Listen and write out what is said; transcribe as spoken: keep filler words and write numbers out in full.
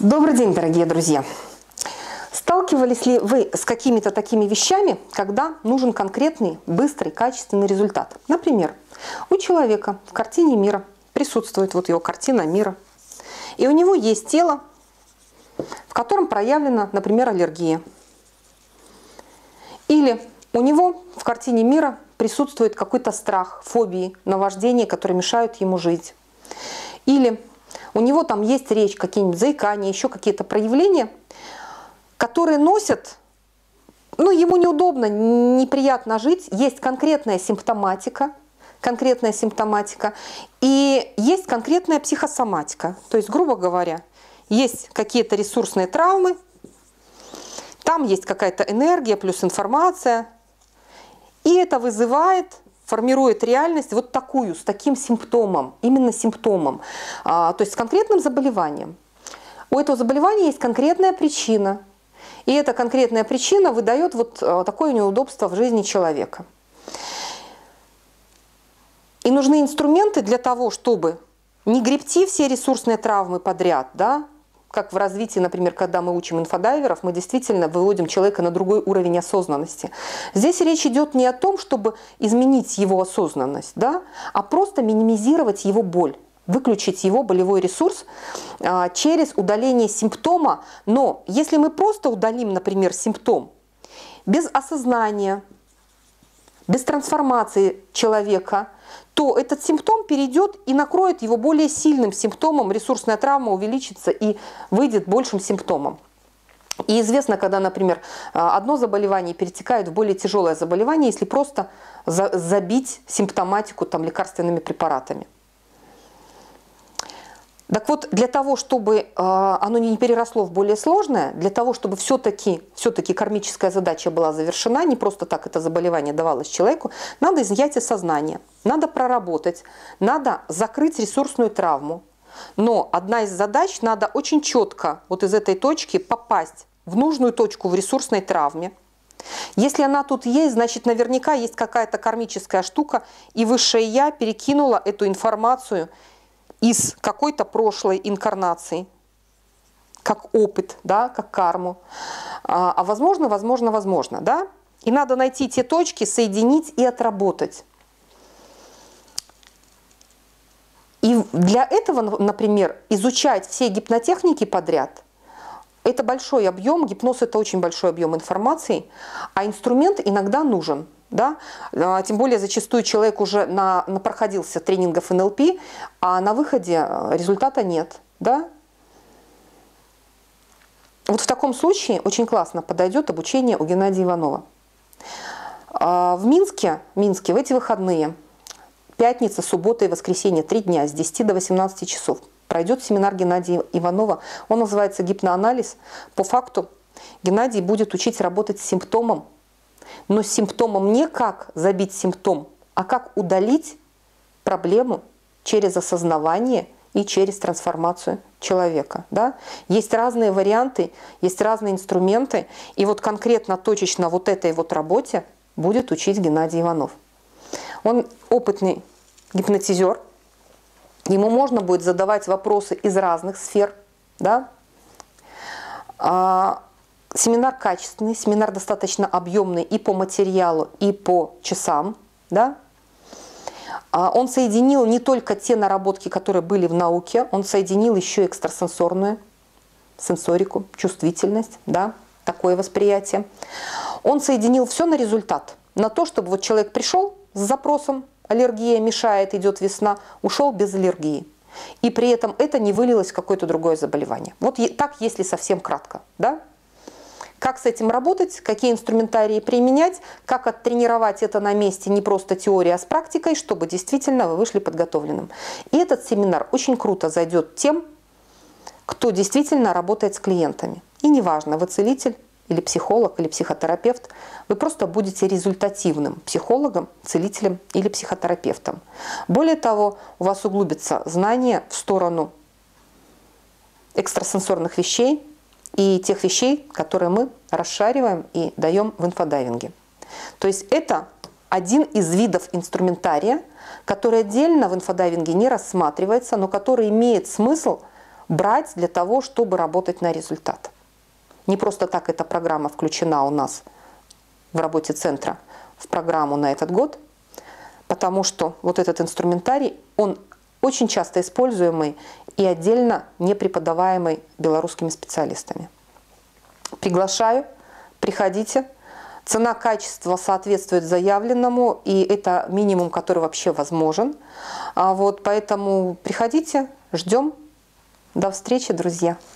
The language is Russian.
Добрый день, дорогие друзья! Сталкивались ли вы с какими-то такими вещами, когда нужен конкретный, быстрый, качественный результат? Например, у человека в картине мира присутствует вот его картина мира, и у него есть тело, в котором проявлена, например, аллергия. Или у него в картине мира присутствует какой-то страх, фобии, наваждения, которые мешают ему жить. Или у него там есть речь, какие-нибудь заикания, еще какие-то проявления, которые носят, ну, ему неудобно, неприятно жить, есть конкретная симптоматика, конкретная симптоматика, и есть конкретная психосоматика. То есть, грубо говоря, есть какие-то ресурсные травмы, там есть какая-то энергия плюс информация, и это вызывает, формирует реальность вот такую, с таким симптомом, именно симптомом, а, то есть с конкретным заболеванием. У этого заболевания есть конкретная причина, и эта конкретная причина выдает вот такое неудобство в жизни человека. И нужны инструменты для того, чтобы не гребти все ресурсные травмы подряд, да, как в развитии, например, когда мы учим инфодайверов, мы действительно выводим человека на другой уровень осознанности. Здесь речь идет не о том, чтобы изменить его осознанность, да, а просто минимизировать его боль, выключить его болевой ресурс а, через удаление симптома. Но если мы просто удалим, например, симптом без осознания, без трансформации человека, то этот симптом перейдет и накроет его более сильным симптомом, ресурсная травма увеличится и выйдет большим симптомом. И известно, когда, например, одно заболевание перетекает в более тяжелое заболевание, если просто забить симптоматику там, лекарственными препаратами. Так вот, для того, чтобы э, оно не переросло в более сложное, для того, чтобы все-таки все-таки кармическая задача была завершена, не просто так это заболевание давалось человеку, надо изъятие сознания, надо проработать, надо закрыть ресурсную травму. Но одна из задач, надо очень четко вот из этой точки попасть в нужную точку в ресурсной травме. Если она тут есть, значит наверняка есть какая-то кармическая штука, и высшее Я перекинуло эту информацию из какой-то прошлой инкарнации, как опыт, да, как карму. А, а возможно, возможно, возможно. Да? И надо найти те точки, соединить и отработать. И для этого, например, изучать все гипнотехники подряд, это большой объем, гипноз – это очень большой объем информации, а инструмент иногда нужен. Да? Тем более зачастую человек уже на, на проходился тренингов эн эл пи, а на выходе результата нет. Да? Вот в таком случае очень классно подойдет обучение у Геннадия Иванова. В Минске, в Минске в эти выходные, пятница, суббота и воскресенье, три дня с десяти до восемнадцати часов, пройдет семинар Геннадия Иванова. Он называется «Гипноанализ». По факту Геннадий будет учить работать с симптомом, но с симптомом не как забить симптом, а как удалить проблему через осознавание и через трансформацию человека. Да? Есть разные варианты, есть разные инструменты, и вот конкретно, точечно вот этой вот работе будет учить Геннадий Иванов. Он опытный гипнотизер, ему можно будет задавать вопросы из разных сфер. Да? Семинар качественный, семинар достаточно объемный и по материалу, и по часам. Да? Он соединил не только те наработки, которые были в науке, он соединил еще экстрасенсорную сенсорику, чувствительность, да? Такое восприятие. Он соединил все на результат, на то, чтобы вот человек пришел с запросом «аллергия мешает, идет весна», ушел без аллергии. И при этом это не вылилось в какое-то другое заболевание. Вот так, если совсем кратко. Да? Как с этим работать, какие инструментарии применять, как оттренировать это на месте, не просто теория, а с практикой, чтобы действительно вы вышли подготовленным. И этот семинар очень круто зайдет тем, кто действительно работает с клиентами. И неважно, вы целитель или психолог, или психотерапевт, вы просто будете результативным психологом, целителем или психотерапевтом. Более того, у вас углубится знание в сторону экстрасенсорных вещей, и тех вещей, которые мы расшариваем и даем в инфодайвинге. То есть это один из видов инструментария, который отдельно в инфодайвинге не рассматривается, но который имеет смысл брать для того, чтобы работать на результат. Не просто так эта программа включена у нас в работе центра в программу на этот год, потому что вот этот инструментарий, он очень часто используемый и отдельно не преподаваемый белорусскими специалистами. Приглашаю, приходите. Цена-качество соответствует заявленному, и это минимум, который вообще возможен. А вот, поэтому приходите, ждем. До встречи, друзья!